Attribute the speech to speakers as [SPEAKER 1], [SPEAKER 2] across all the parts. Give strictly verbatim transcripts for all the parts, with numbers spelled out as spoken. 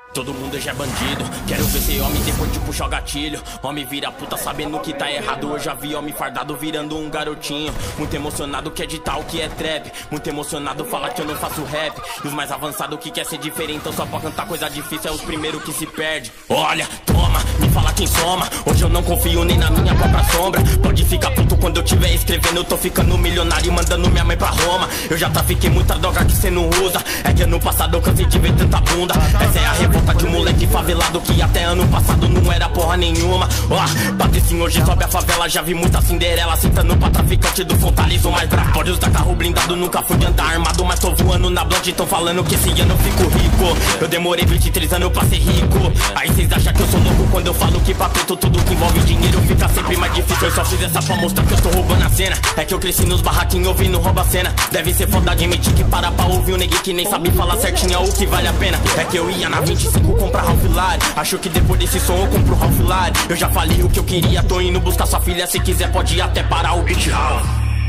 [SPEAKER 1] Todo mundo já é bandido, quero ver ser homem depois de puxar o gatilho. Homem vira puta sabendo que tá errado. Eu já vi homem fardado virando um garotinho. Muito emocionado quer ditar o que é trap. Muito emocionado fala que eu não faço rap. E os mais avançados que quer ser diferente, então só pra cantar coisa difícil é os primeiros que se perde. Olha, toma, me fala quem soma. Hoje eu não confio nem na minha própria sombra. Pode ficar puto quando eu tiver escrevendo. Eu tô ficando milionário e mandando minha mãe pra Roma. Eu já trafiquei muita droga que cê não usa. É que ano passado eu cansei de ver tanta bunda. Essa é a revolta de um moleque favelado que até ano passado não era porra nenhuma. Ó, oh, Patricinho hoje sobe a favela. Já vi muita Cinderela sentando pra traficante do Fontalizo mais bravo. Pode usar carro blindado, nunca fui de andar armado. Mas tô voando na blonde, tão falando que esse ano eu fico rico. Eu demorei vinte e três anos pra ser rico. Aí cês acham que eu sou louco quando eu falo que pra preto tudo que envolve dinheiro fica sempre mais difícil. Eu só fiz essa pra mostrar que eu tô roubando a cena. É que eu cresci nos barraquinhos ouvindo rouba cena. Deve ser foda admitir que para pra ouvir um neguinho que nem sabe falar certinho o que vale a pena. É que eu ia na vinte e cinco comprar Ralph Lauren. Acho que depois desse som eu compro Ralph Lauren. Eu já falei o que eu queria, tô indo buscar sua filha. Se quiser pode ir até parar o beat house.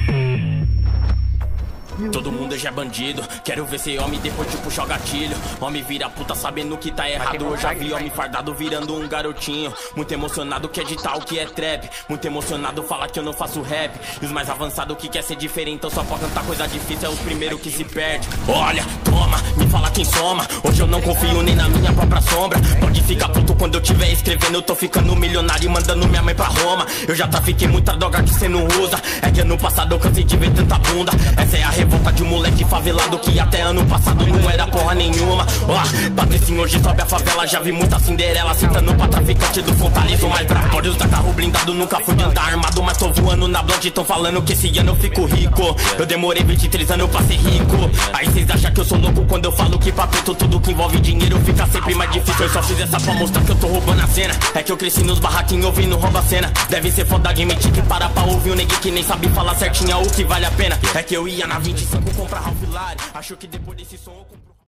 [SPEAKER 1] Todo mundo já é bandido, quero ver ser homem depois de puxar o gatilho. Homem vira puta sabendo que tá errado. Eu já vi homem fardado virando um garotinho. Muito emocionado quer ditar o que é trap. Muito emocionado fala que eu não faço rap. E os mais avançados que quer ser diferente, então só pra cantar coisa difícil é os primeiros que se perde. Olha, toma, me fala quem soma. Hoje eu não confio nem na minha própria sombra. Pode ficar puto quando eu tiver escrevendo. Eu tô ficando milionário e mandando minha mãe pra Roma. Eu já trafiquei muita droga que cê não usa. É que ano passado eu cansei de ver tanta bunda. Essa é a revolta de um moleque favelado que até ano passado não era porra nenhuma. Ó, oh, Patricinho hoje sobe a favela. Já vi muita Cinderela sentando pra traficante do Fontalizo mais bravo. Pode usar carro blindado, nunca fui de andar armado. Mas tô voando na blonde, tão falando que esse ano eu fico rico. Eu demorei vinte e três anos pra ser rico. Aí cês acham que eu sou louco quando eu falo que pra preto tudo que envolve dinheiro fica sempre mais difícil. Eu só fiz essa pra mostrar que eu tô roubando a cena. É que eu cresci nos barraquinhos ouvindo rouba cena. Deve ser foda admitir que para pra ouvir um neguinho que nem sabe falar certinho o que vale a pena. É que eu ia na vinte e cinco comprar Ralph Lauren. Acho que depois desse som eu compro